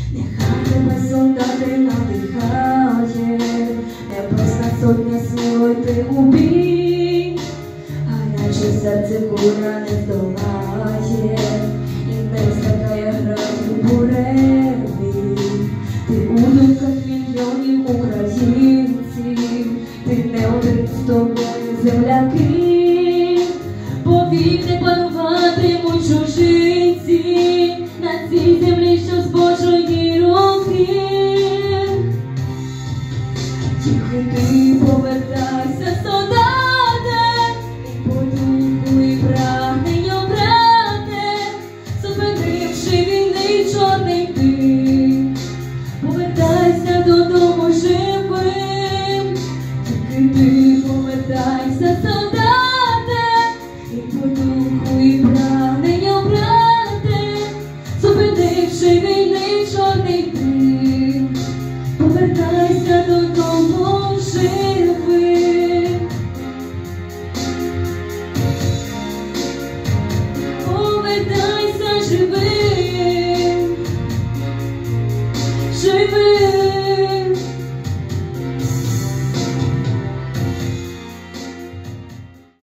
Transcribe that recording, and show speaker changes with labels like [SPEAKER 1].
[SPEAKER 1] Нехай тебе солдати надихає, небесна сотня сміло йти у бій, гаряче серце куля не здолає, і не злякає грати буреві. Ти у думках мільйонів українців, ти не один з тобою земляки, повік не пануватимуть чужинці на цій землі, що з Божої руки. Тільки ти повертайся, солдате, і по духу, і прагненням, брате, зупинивши війни чорний дим, повертайся додому живим. Тільки ти повертайся, солдате, і по духу, і прагненням, брате, зупинивши війни чорний дим, повертайся додому живим. Повертайся живим.